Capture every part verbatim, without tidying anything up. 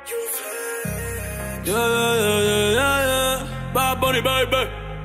Yeah, yeah, yeah, yeah, yeah. Bad Bunny, baby.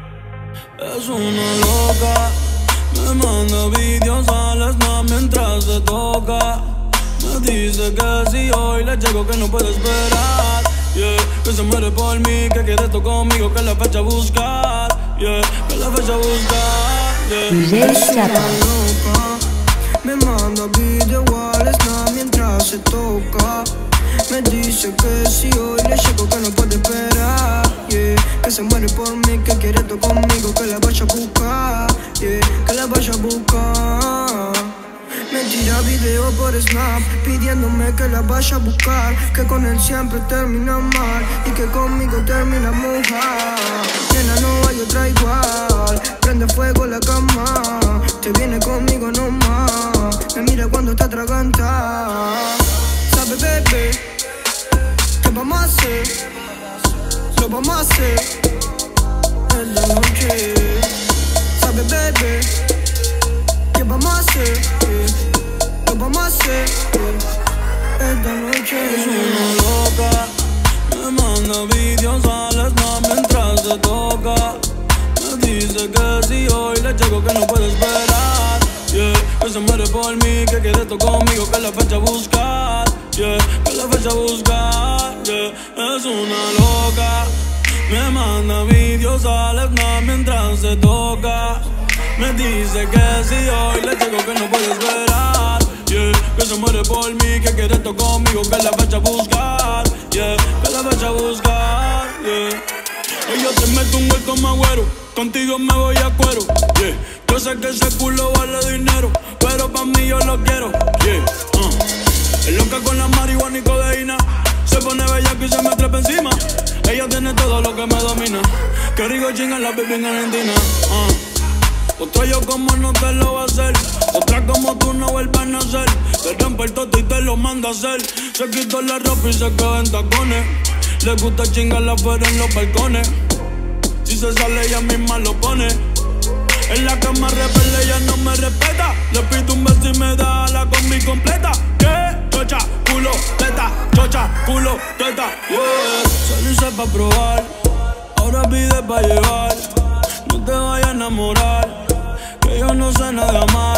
Es una loca. Me manda videos al snap mientras se toca. Me dice que si hoy le llego que no puede esperar. Yeah, que se muere por mí, que quiere esto conmigo, que la fecha a buscar. Yeah, que la fecha a buscar. Yeah. Es una loca. Me manda video al snap mientras se toca. Me dice que si hoy le llego que no puede esperar. Yeah, que se muere por mí, que quiere esto conmigo, que la vaya a buscar. Yeah, que la vaya a buscar. Me tira video por Snap pidiéndome que la vaya a buscar, que con él siempre termina mal y que conmigo termina mojar. Nena, no hay otra igual, prende fuego la cama, te viene conmigo nomás, me mira cuando está atragantada. Sabe, bebé, ¿qué vamos a hacer? Lo vamos a hacer en la noche. Sabe, bebé, ¿qué vamos a hacer? Yeah. Lo vamos a hacer yeah. Esta noche. Es una loca. Me manda videos al snap mientras se toca. Me dice que si hoy le llego que no puede esperar. Yeah, que se muere por mí, que quiere esto conmigo, que la fecha a buscar. Yeah, que la fecha a buscar. Yeah, es una loca. Me manda videos al snap mientras se toca. Me dice que si hoy le digo que no puede esperar. Yeah, que se muere por mí, que quiere esto conmigo, que la fecha a buscar. Yeah, que la fecha a buscar. Yeah. Ella te mete un gol como agüero, contigo me voy a cuero. Yeah, yo sé que ese culo vale dinero, pero pa' mí yo lo quiero. Yeah, uh. Es loca con la marihuana y codeína, se pone bella y se me trepa encima. Ella tiene todo lo que me domina, que rico chinga la baby en Argentina. uh. Otra yo como no te lo va a hacer, otra como tú no vuelvas a nacer. Te rompe el toto y te lo manda a hacer. Se quitó la ropa y se queda en tacones. Le gusta chingarla afuera en los balcones. Si se sale ella misma lo pone. En la cama rebelde ella no me respeta. Le pido un beso y me da la combi completa. ¿Qué? Chocha, culo, teta, chocha, culo, teta. Yeah. Salirse pa' probar, ahora pide pa' llevar. No te vayas a enamorar, que yo no sé nada mal.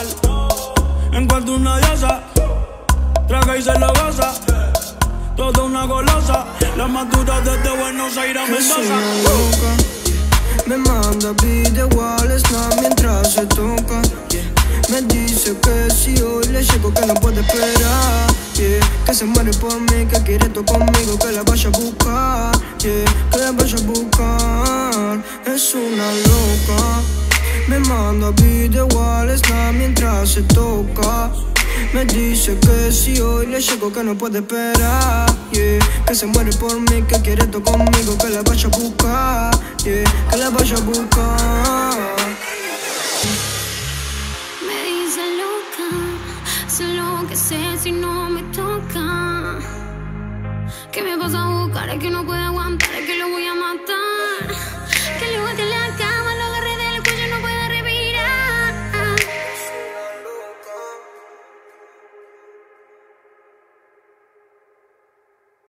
En cuanto una diosa, traga y se lo goza. Toda una golosa, la más dura desde Buenos Aires a Mendoza. Es una loca. Me manda video al snap mientras se toca. Yeah. Me dice que si hoy le llego que no puede esperar. Yeah. Que se muere por mí, que quiere esto conmigo, que la vaya a buscar. Yeah. Que la vaya a buscar. Es una loca. Me manda video al snap mientras se toca. Me dice que si hoy le llego que no puede esperar. Yeah. Que se muere por mí, que quiere esto conmigo, que la vaya a buscar. Yeah. Que la vaya a buscar. Me dice loca, sé lo que sé si no me toca. Que me vas a buscar, es que no puede